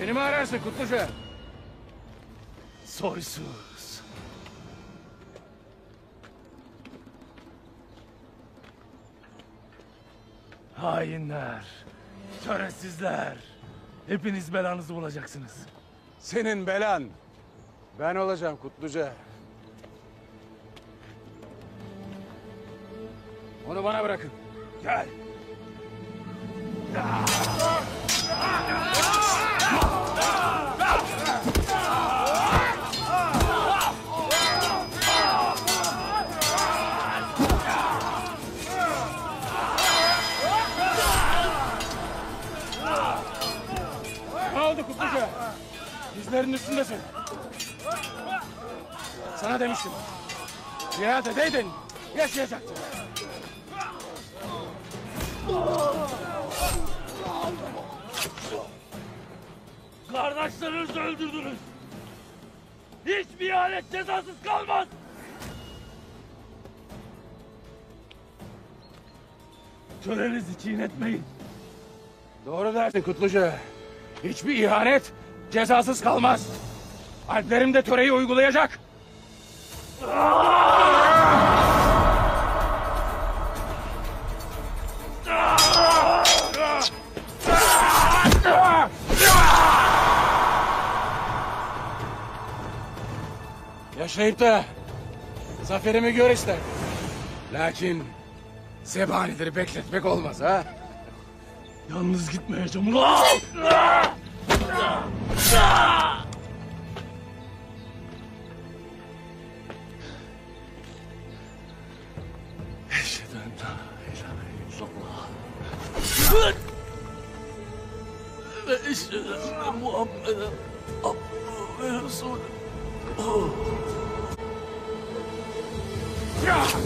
Beni mi ararsın Kutluca? Soysuz. Hainler. Şerefsizler. Hepiniz belanızı bulacaksınız. Senin belan. Ben olacağım Kutluca. Onu bana bırakın. Gel. Ne oldu Kutluca? Dizlerinin üstündesin. Sana demiştim. Cihat edeydin, yaşayacaktın. Kardeşlerinizi öldürdünüz. Hiçbir ihanet cezasız kalmaz. Törenizi çiğnetmeyin. Doğru dersin Kutluca. Hiçbir ihanet cezasız kalmaz. Alplerim de töreyi uygulayacak. Yaşayıp da zaferimi gör ister. Lakin zebanileri bekletmek olmaz ha. Yalnız gitmeyeceğim ulan! Eşhedü en la ilahe illallah. Ve eşhedü enne Muhammeden abduhu ve resulühü.